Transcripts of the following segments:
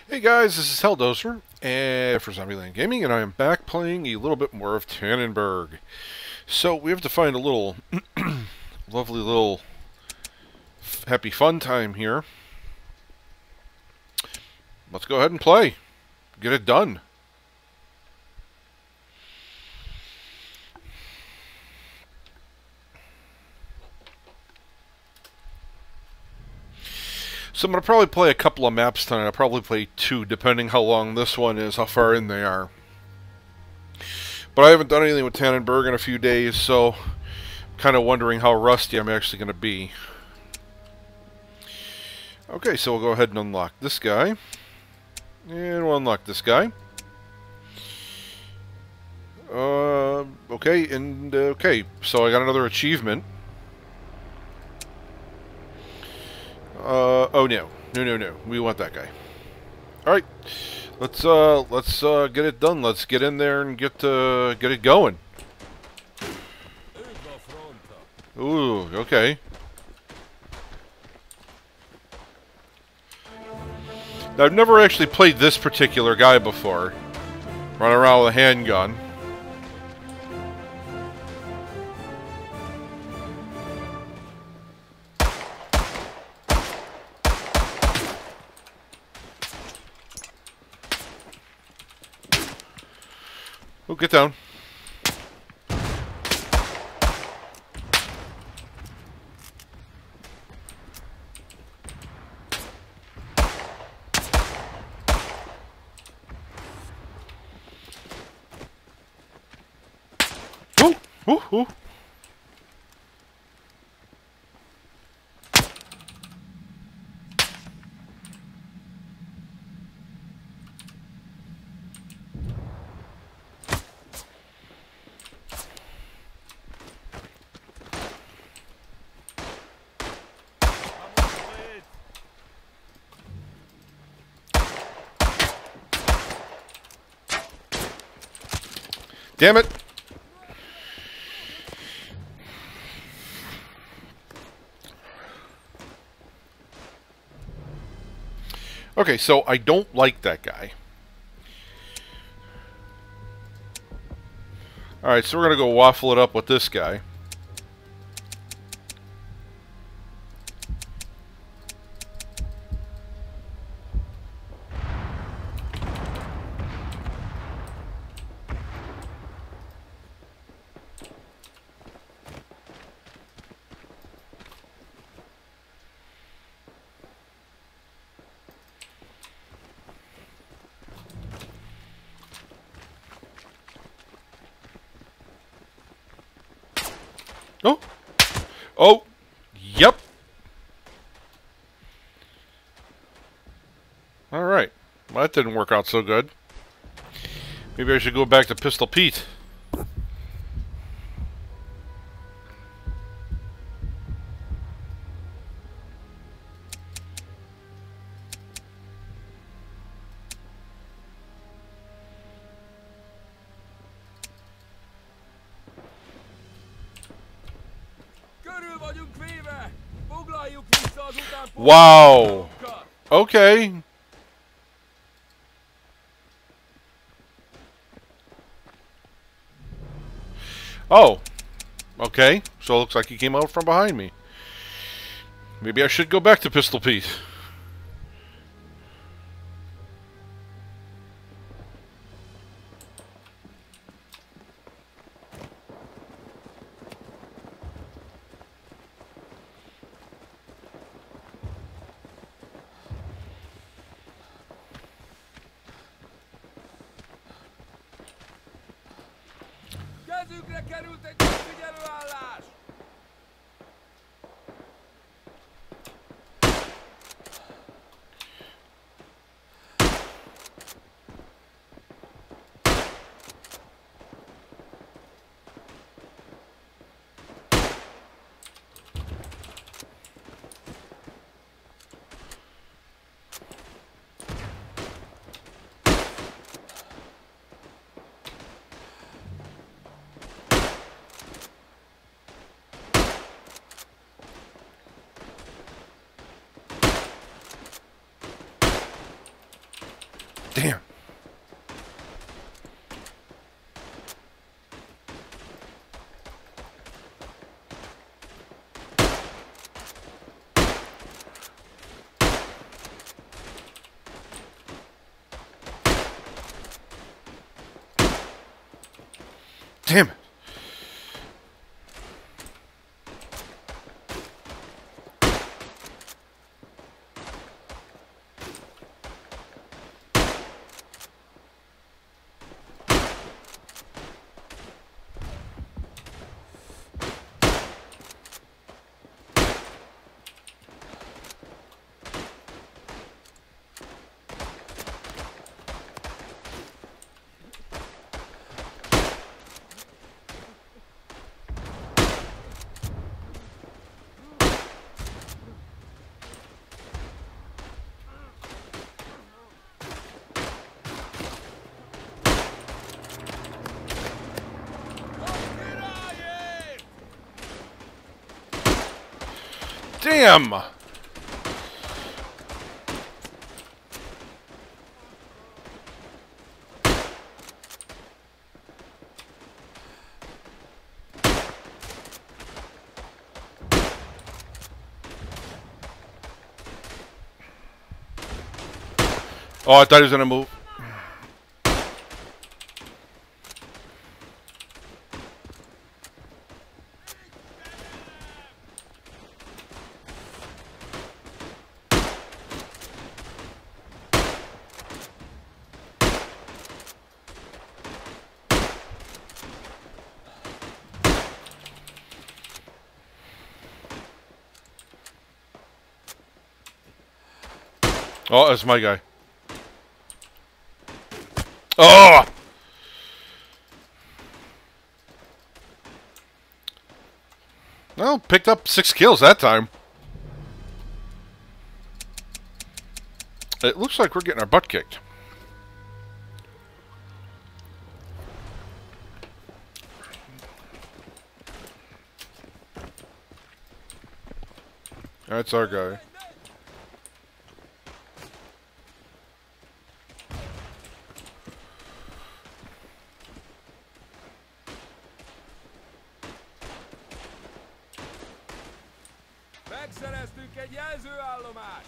Hey guys, this is Helldozer and for Zombieland Gaming, and I am back playing a little bit more of Tannenberg. So we have to find a little lovely little happy fun time here. Let's go ahead and play. Get it done. So I'm going to probably play a couple of maps tonight. I'll probably play 2, depending how long this one is, how far in they are. But I haven't done anything with Tannenberg in a few days, so I'm kind of wondering how rusty I'm actually going to be. Okay, so we'll go ahead and unlock this guy. And we'll unlock this guy. Okay, so I got another achievement. Oh no. No. We want that guy. Alright. Let's get it done. Let's get in there and get it going. Ooh, okay. Now, I've never actually played this particular guy before. Running around with a handgun. Oh, get down. Ooh. Damn it! Okay, so I don't like that guy. Alright, so we're gonna go waffle it up with this guy. Oh! Oh! Yep! Alright. Well, that didn't work out so good. Maybe I should go back to Pistol Pete. Wow! Okay. Oh. Okay. So it looks like he came out from behind me. Maybe I should go back to Pistol Pete. Kezükre került egy megfigyelőállás! Damn. Damn it. Damn! Oh, I thought he was gonna move. Oh, that's my guy. Oh! Well, picked up 6 kills that time. It looks like we're getting our butt kicked. That's our guy. Megszereztünk egy jelzőállomást!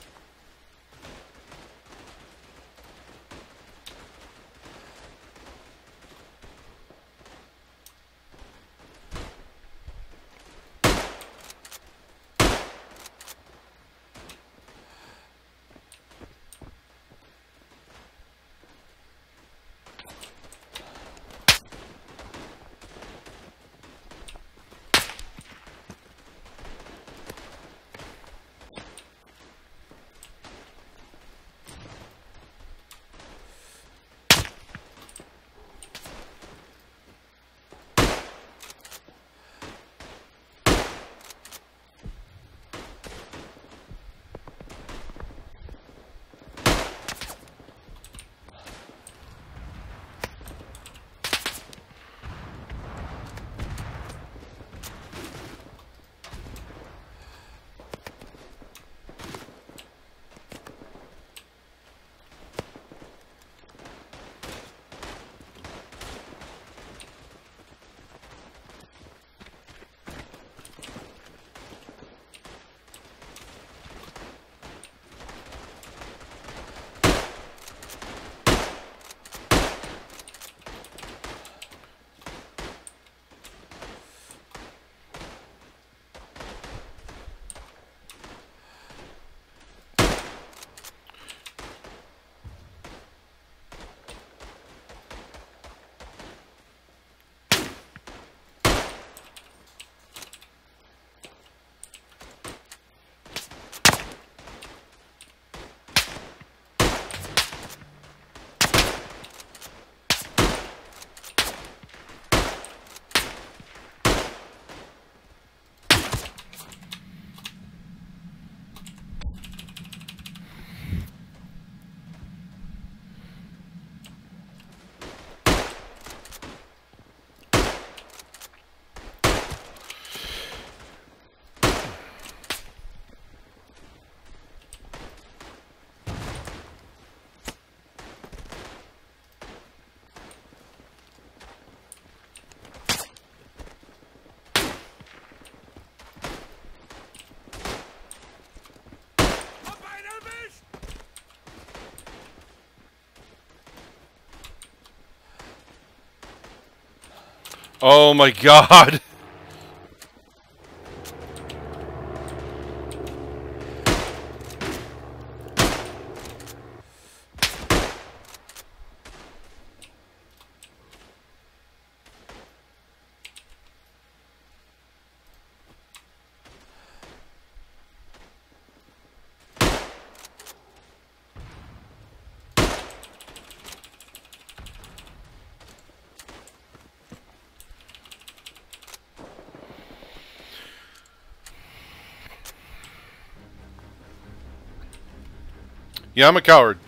Oh my god! Yeah, I'm a coward.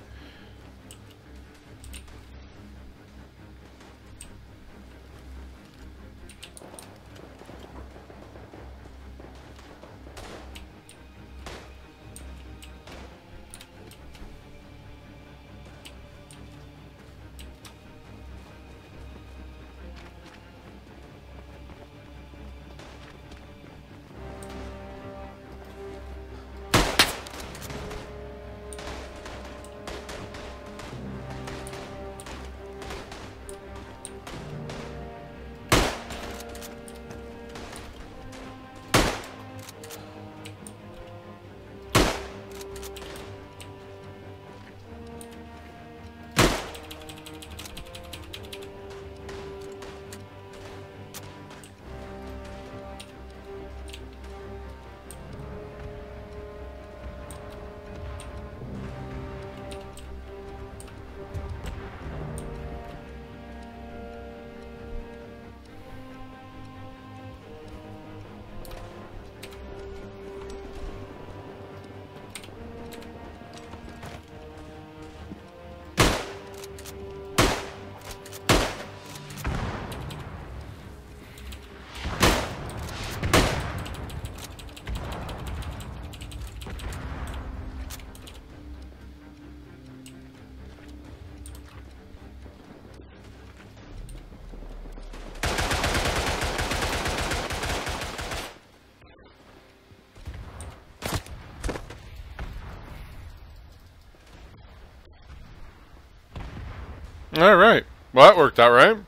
Alright. Well, that worked out, right?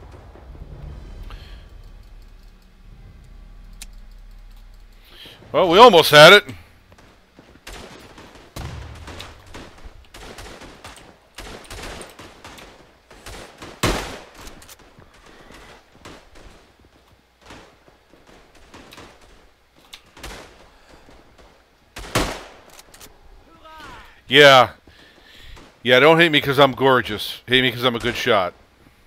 Well, we almost had it. Yeah. Yeah, don't hate me because I'm gorgeous. Hate me because I'm a good shot.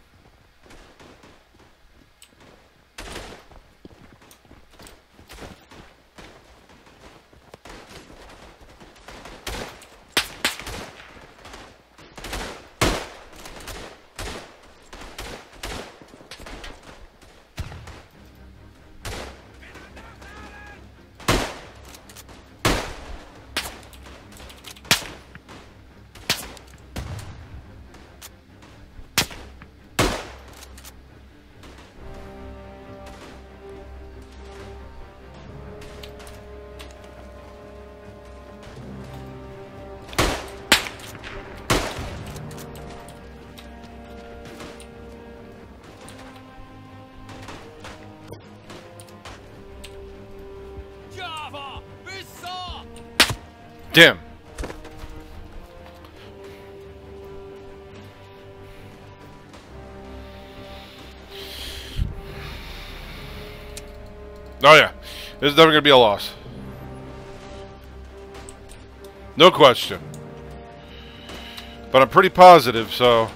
Java! Bizarre! Damn. Oh yeah. This is never going to be a loss. No question. But I'm pretty positive, so...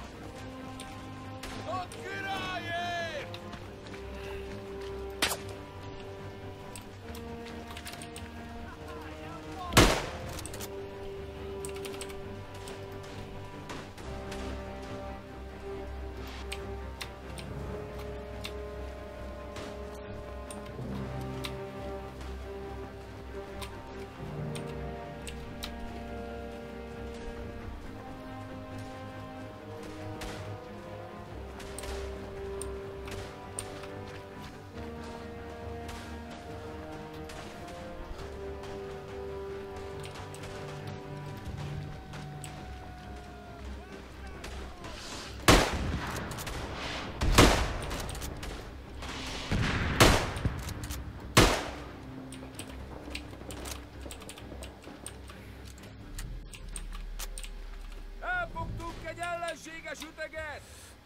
ellenséges üteget!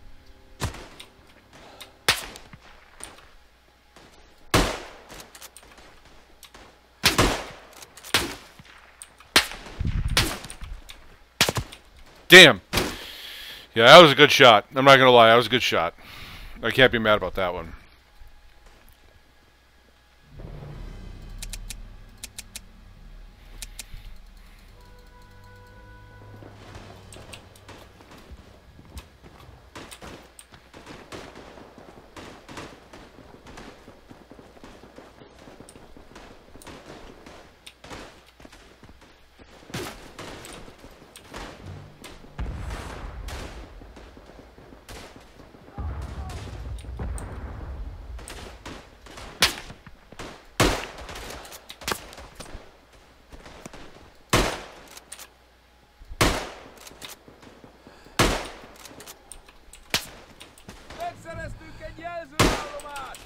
Damn. Yeah, that was a good shot. I'm not gonna lie, that was a good shot. I can't be mad about that one. Megszereztünk egy jelzőállomást!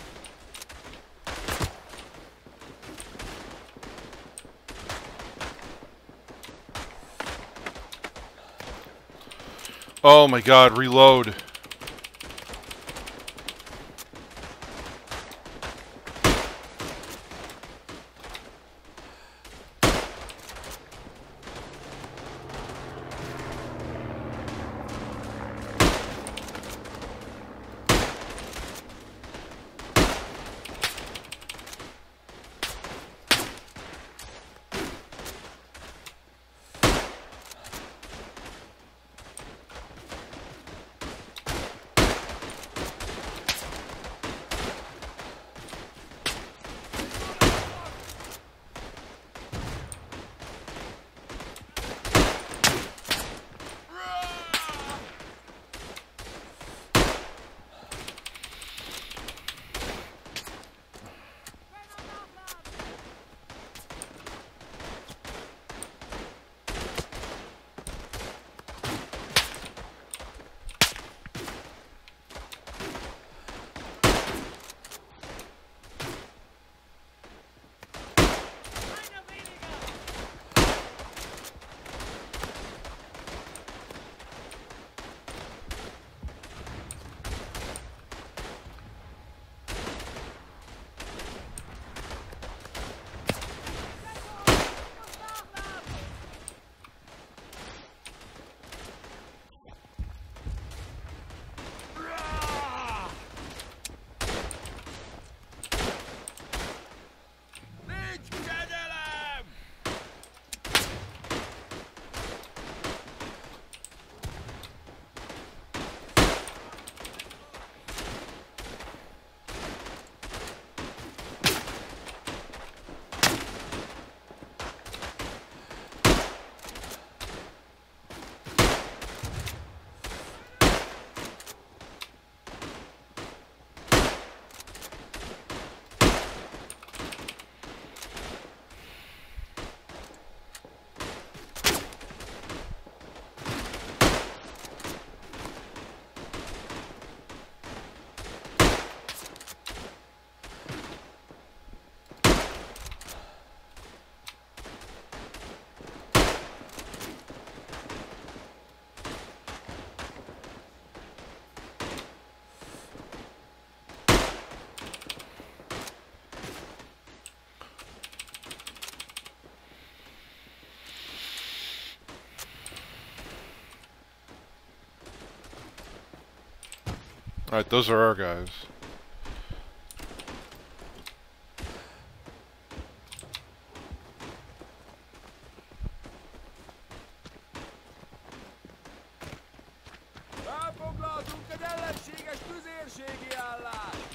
Oh my god, reload. Alright, those are our guys. Elfoglaltunk egy ellenséges tüzérségi állást!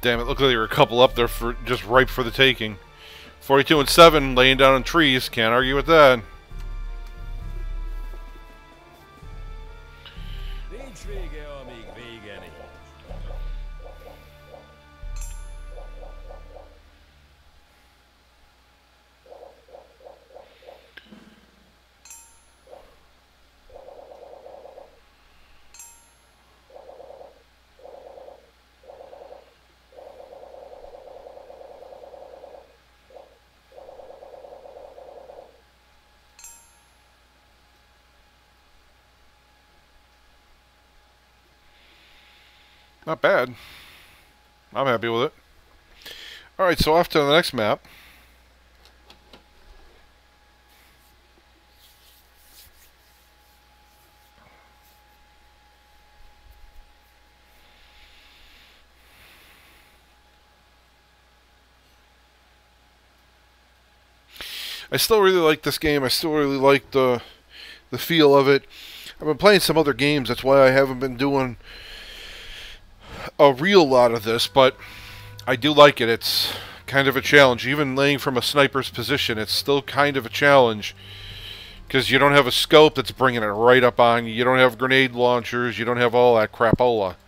damn it. Looked like there were a couple up there for just ripe for the taking. 42 and 7, laying down in trees. Can't argue with that. Nincs vége, amíg vége nincs. Not bad. I'm happy with it. Alright, so off to the next map. I still really like this game. I still really like the feel of it. I've been playing some other games. That's why I haven't been doing a real lot of this, but I do like it. It's kind of a challenge. Even laying from a sniper's position, it's still kind of a challenge because you don't have a scope that's bringing it right up on you. You don't have grenade launchers. You don't have all that crapola.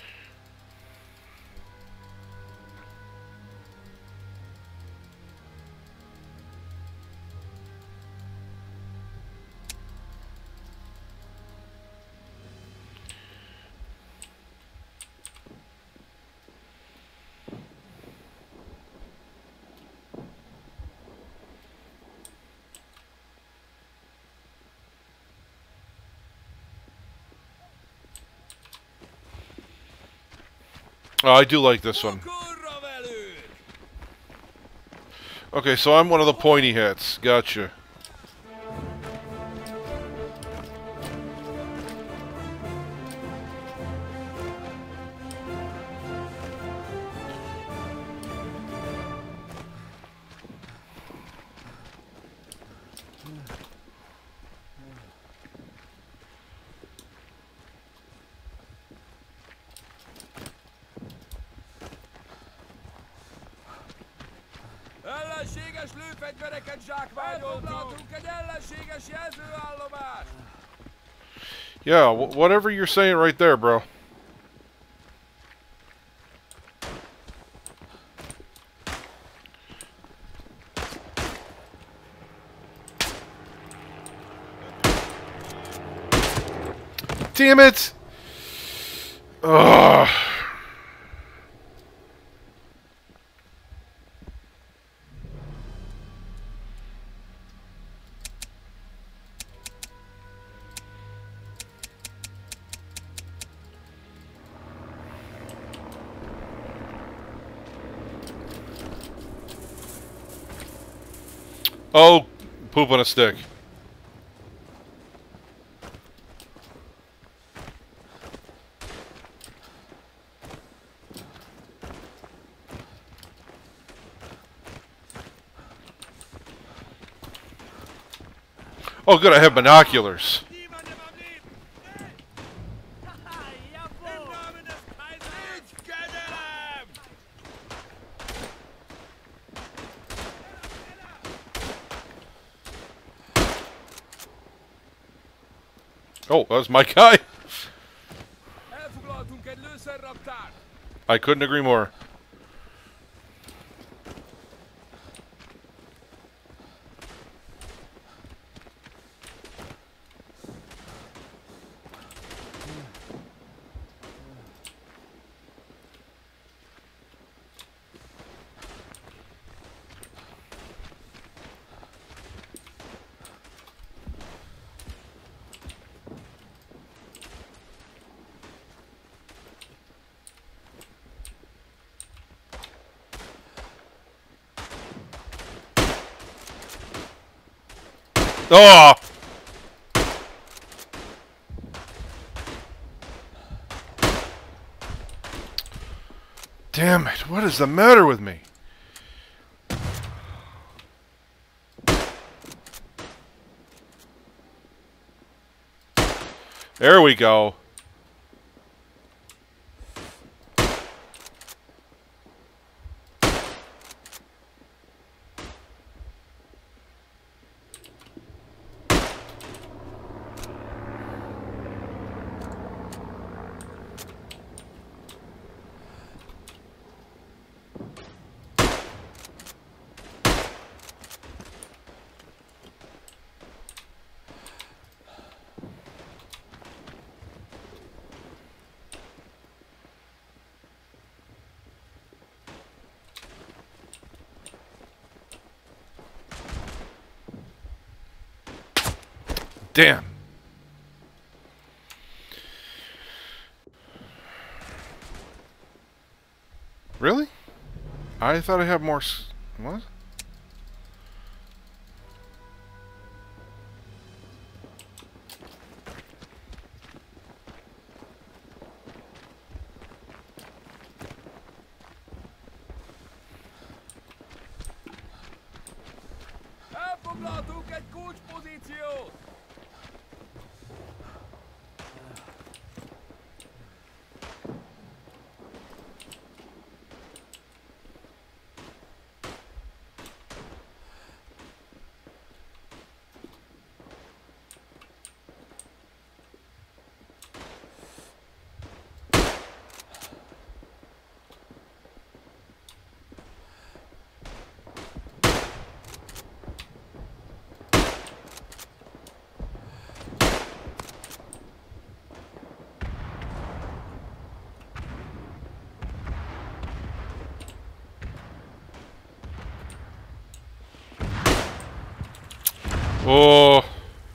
Oh, I do like this one. Kurva velük! Okay, so I'm one of the pointy hats. Gotcha. Ellenséges lőfegyvereket zsákmányoltunk! Elfoglaltunk egy ellenséges jelzőállomást! Yeah, whatever you're saying right there, bro. Damn it! Ugh. Oh, poop on a stick. Oh, good, I have binoculars. Niemandem am Leben! Im Namen des Kaisers! Ich kenne ihn! Oh, that was my guy. Elfoglaltunk egy lőszerraptárt! I couldn't agree more. Oh! Damn it, what is the matter with me? There we go. Damn. Really? I thought I had more. What? Elfoglaltunk egy kulcspozíciót! Oh.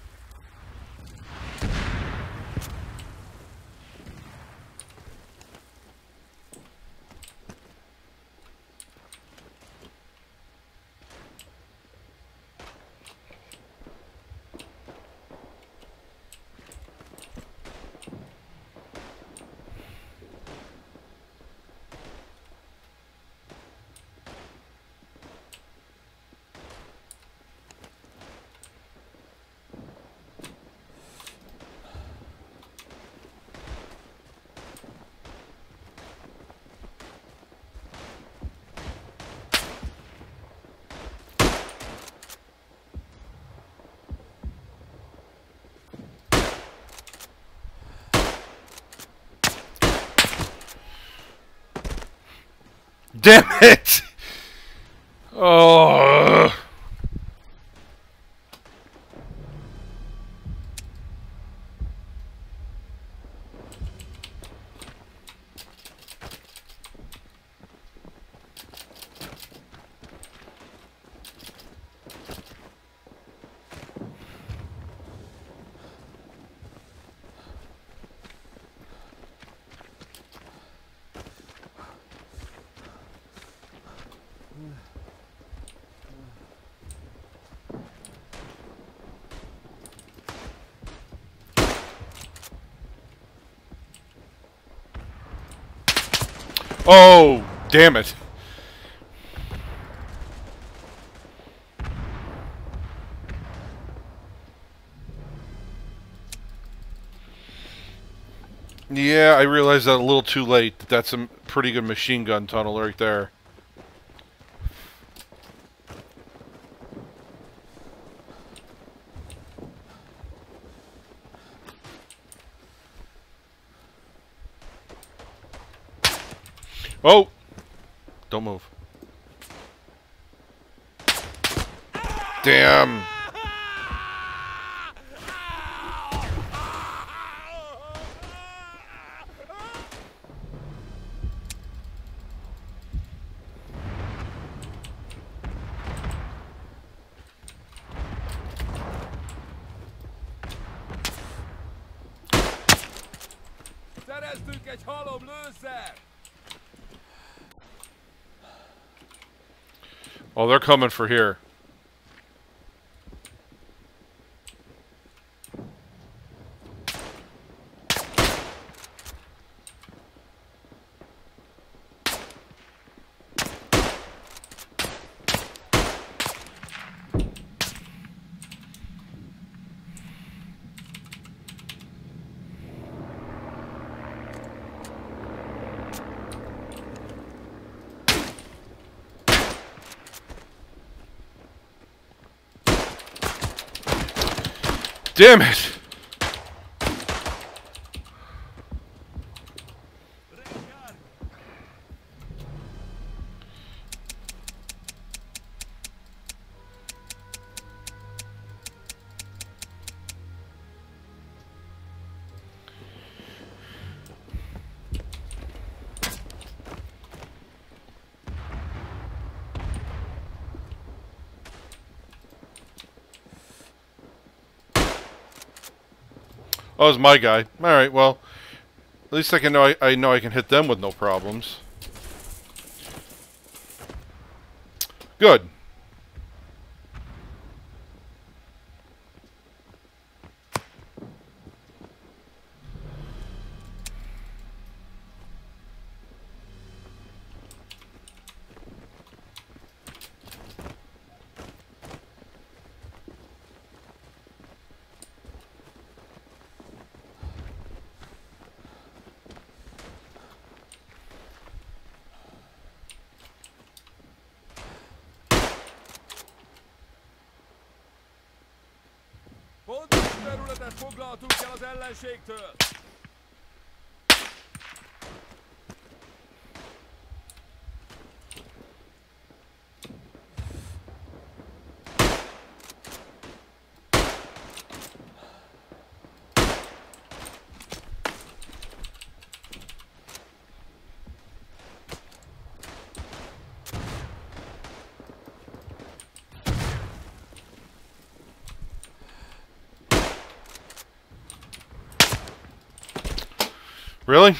Damn it! Oh. Oh, damn it. Yeah, I realized that a little too late. That's a pretty good machine gun tunnel right there. Oh! Don't move. Damn! Szereztünk egy halom lőszer! Oh, they're coming for here. Damn it! Oh, it's my guy. All right. Well, at least I can know. I know I can hit them with no problems. Good. Fontos területet foglaltunk el az ellenségtől. Really?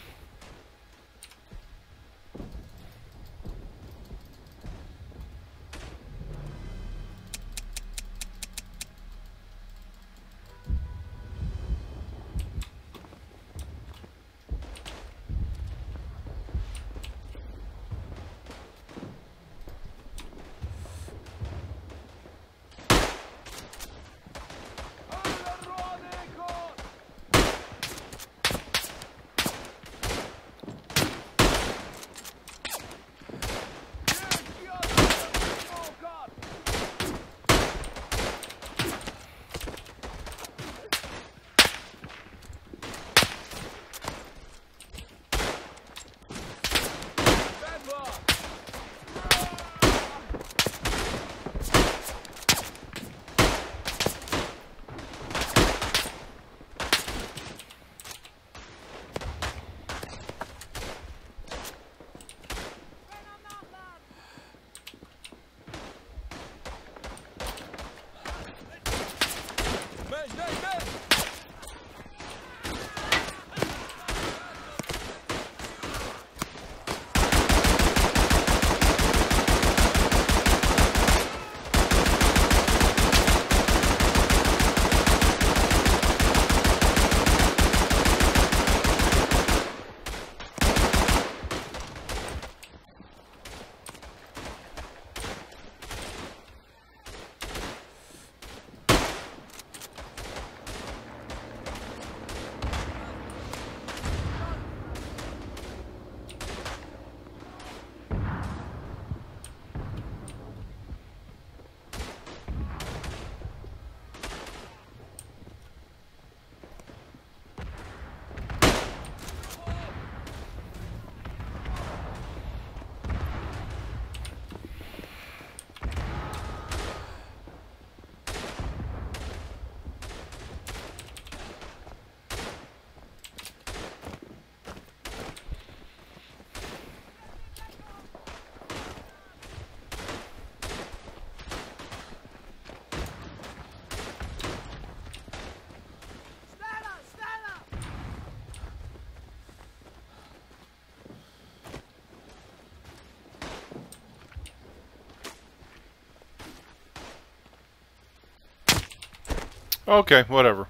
Okay, whatever.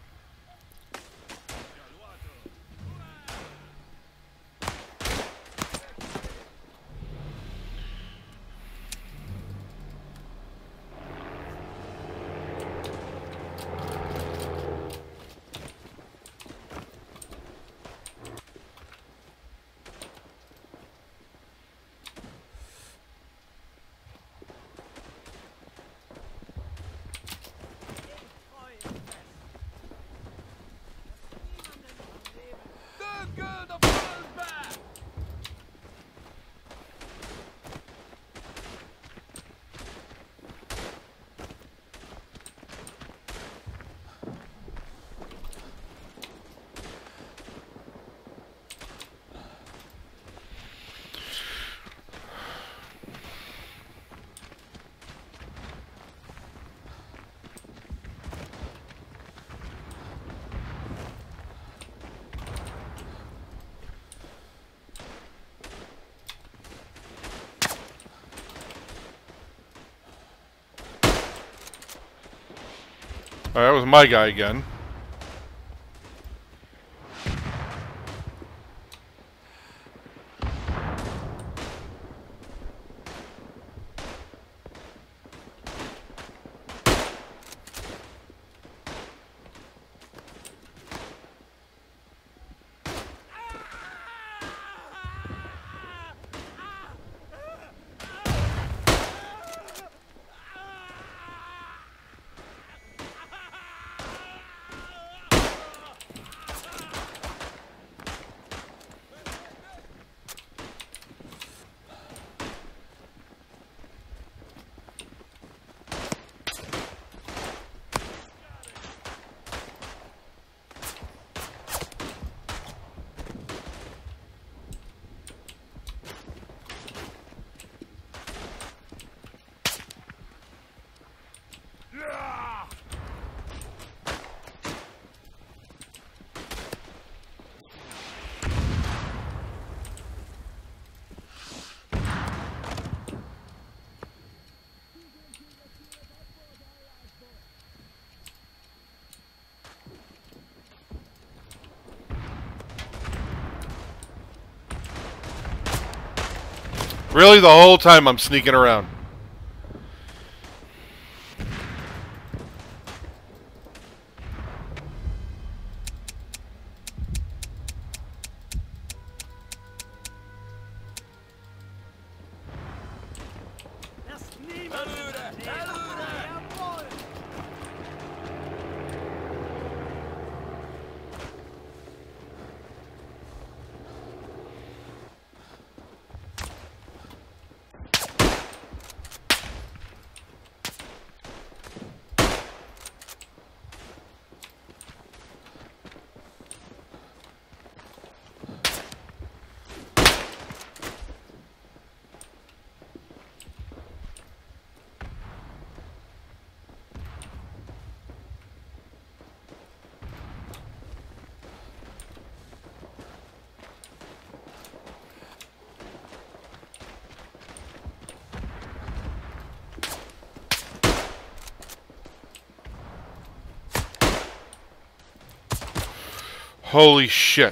That was my guy again. Really, the whole time I'm sneaking around. Holy shit.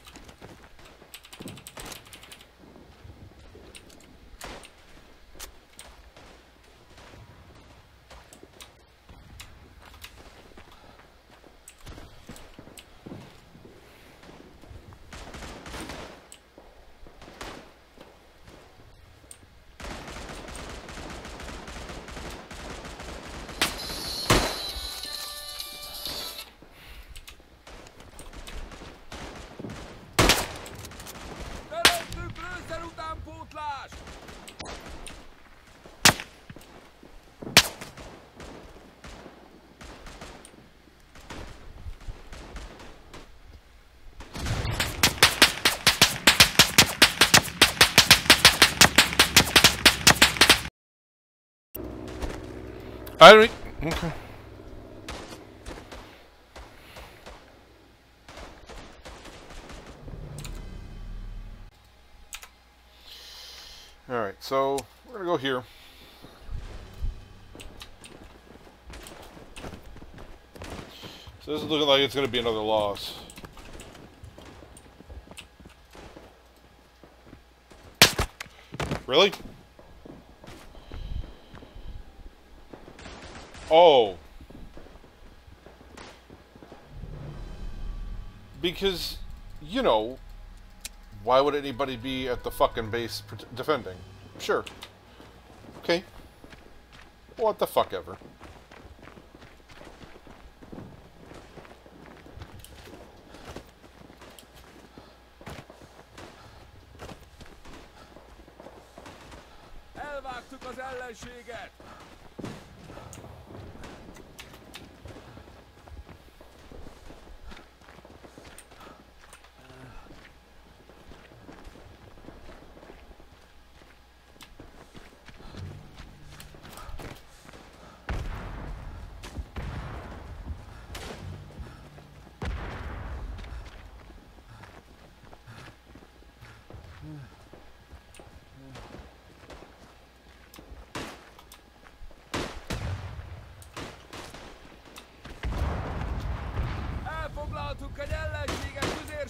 I don't. Okay. All right, so we're gonna go here. So this is looking like it's gonna be another loss. Really? Oh. Because, you know, why would anybody be at the fucking base defending? Sure. Okay. What the fuck ever. Elvágtuk az ellenséget!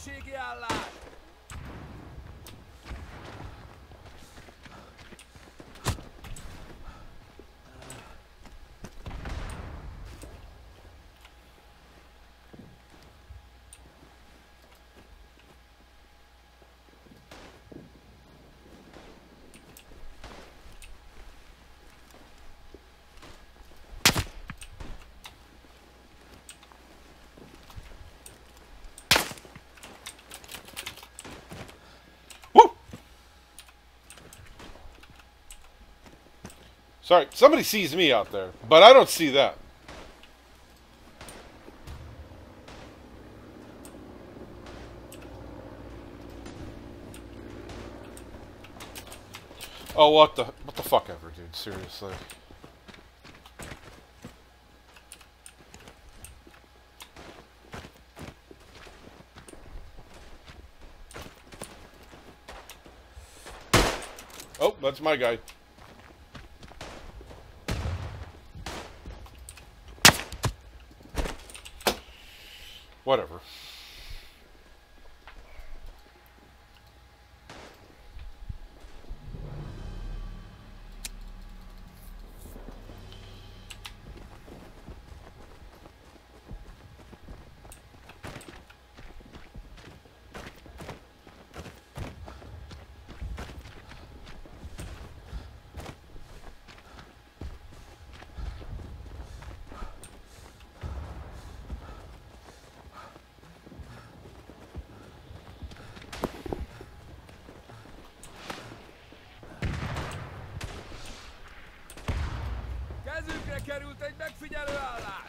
rendőrségi állás! Sorry, somebody sees me out there, but I don't see that. Oh, what the fuck ever, dude, seriously. Oh, that's my guy. Whatever. Kezünkre került egy megfigyelő állás!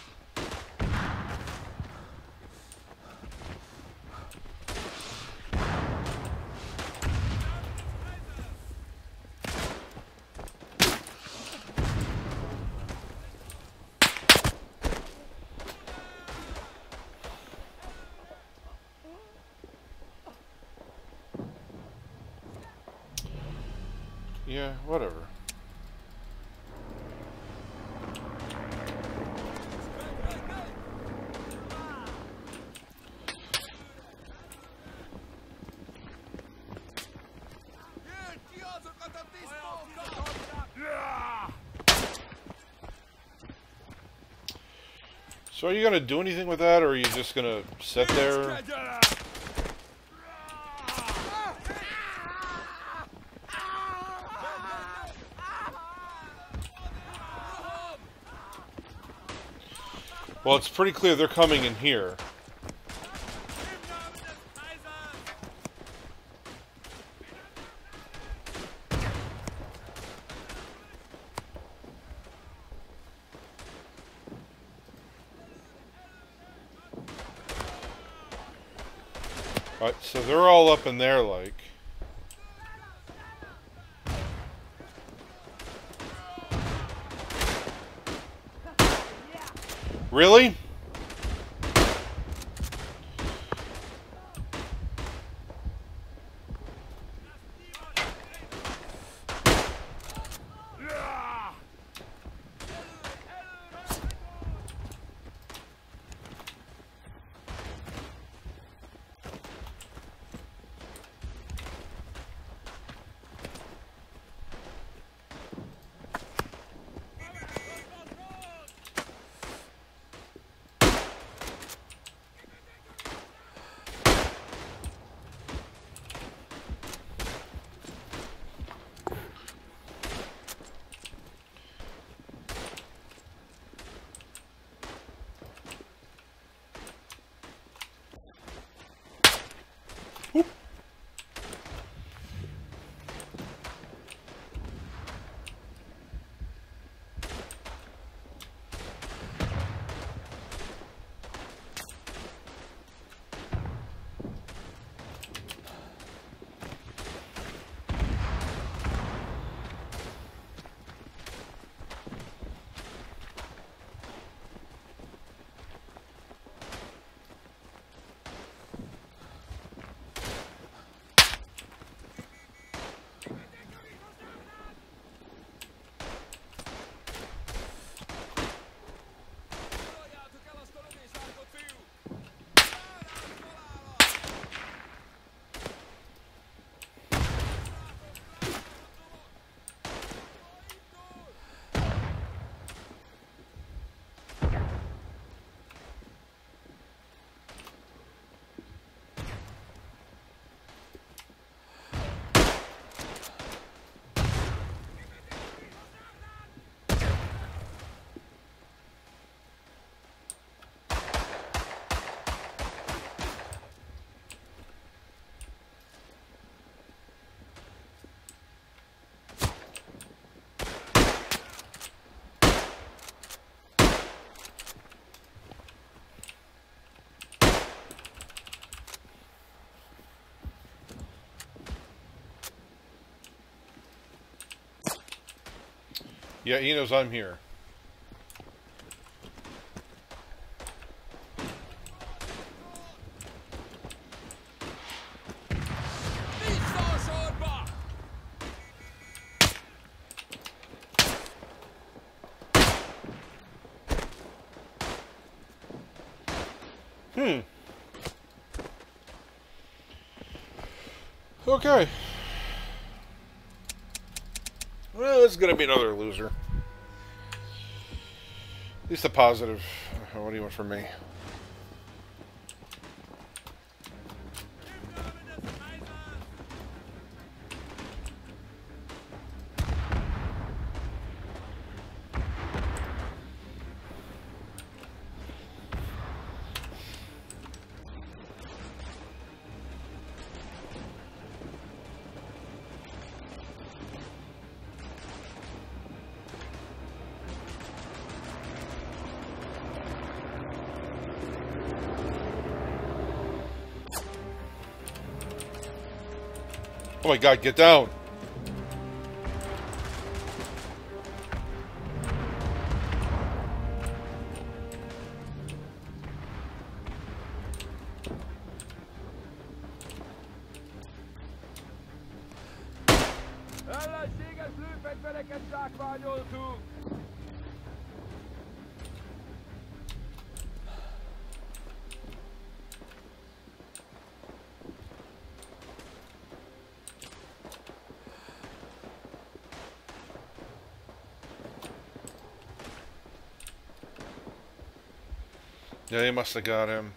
Yeah, whatever. So are you gonna do anything with that, or are you just gonna sit there? Well, it's pretty clear they're coming in here. Alright, so they're all up in there, like. Really? Yeah, he knows I'm here. Visszasorba! Okay. Well, it's gonna be another loser. At least a positive. What do you want from me? Im Namen des Kaisers! Oh my god, get down! Ellenséges lőfegyvereket zsákmányoltunk! Yeah, they must have got him.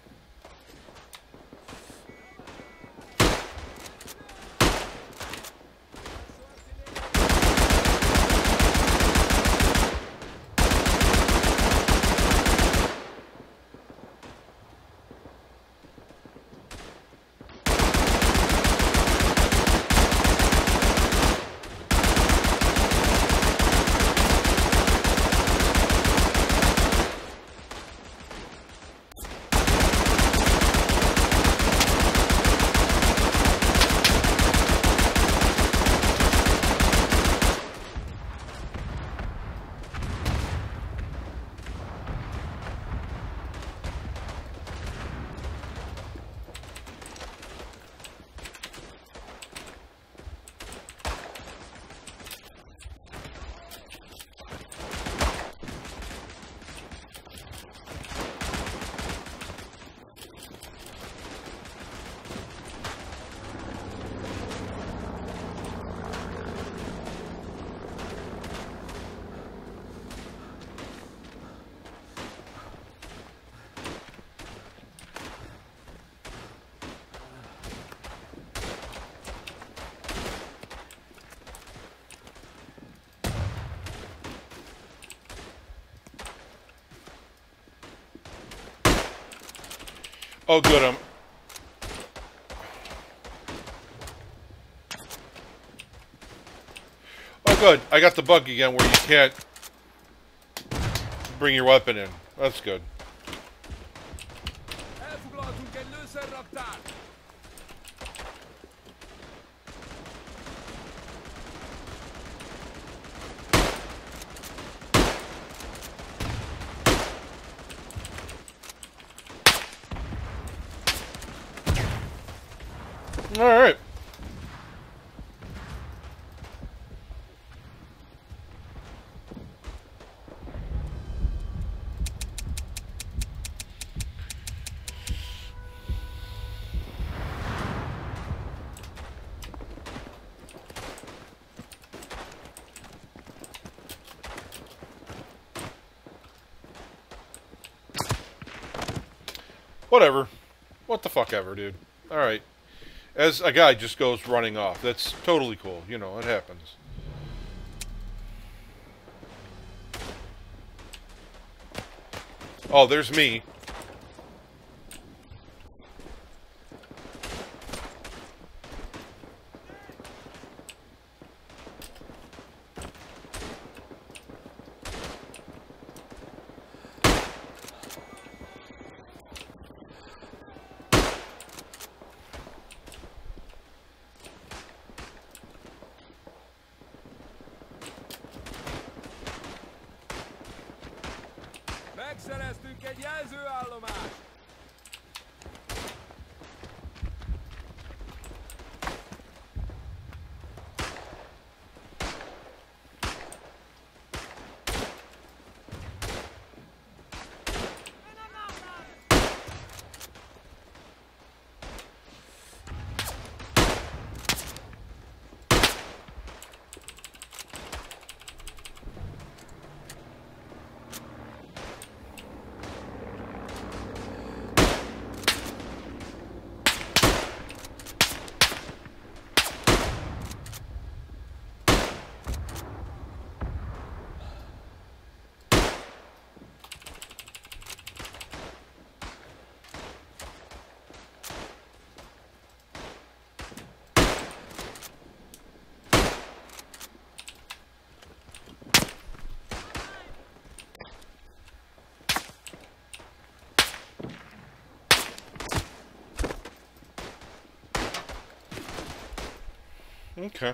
Oh, good. Oh, good. I got the bug again where you can't bring your weapon in. That's good. Elfoglaltunk egy lőszerraktárt! All right. Whatever. What the fuck ever, dude. All right. As a guy just goes running off. That's totally cool. You know, it happens. Oh, there's me. Megszereztünk egy jelzőállomást! Okay.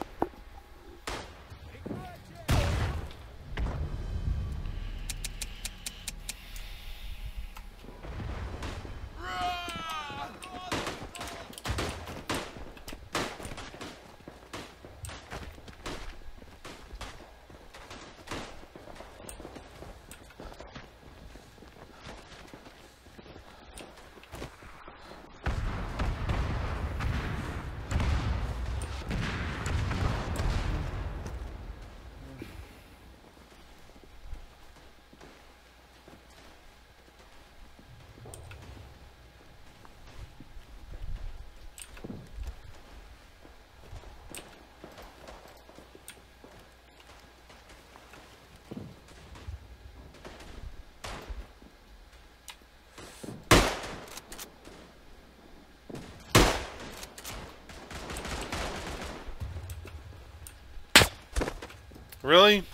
Really?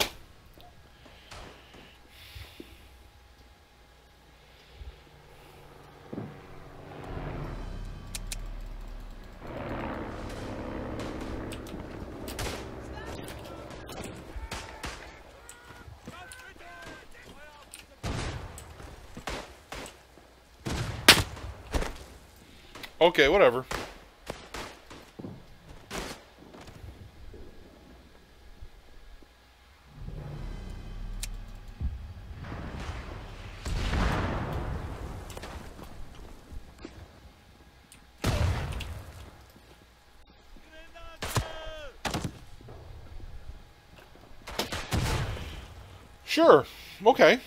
Okay, whatever. Sure. Okay.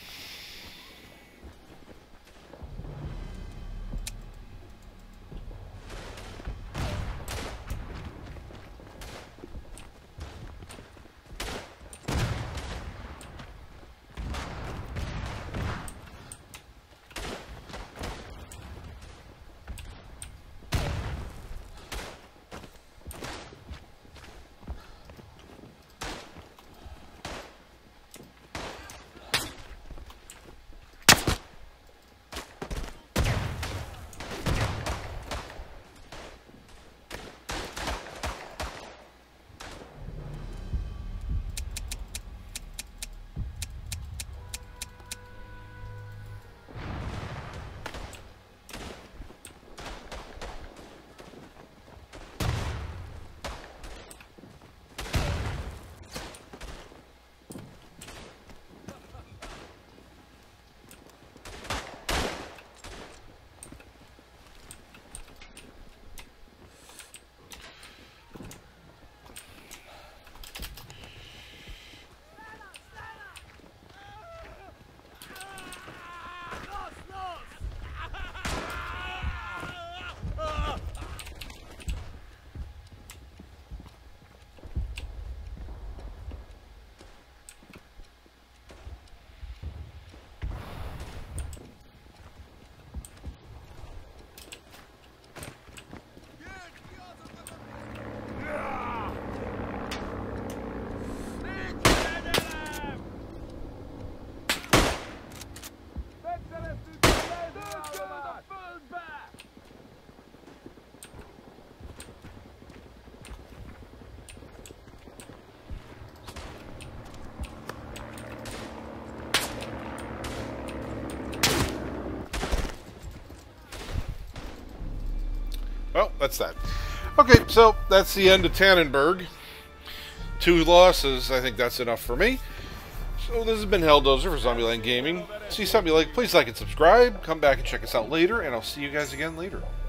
Well, that's that. Okay, so that's the end of Tannenberg. 2 losses. I think that's enough for me. So this has been Helldozer for Zombieland Gaming. See something you like, please like and subscribe. Come back and check us out later, and I'll see you guys again later.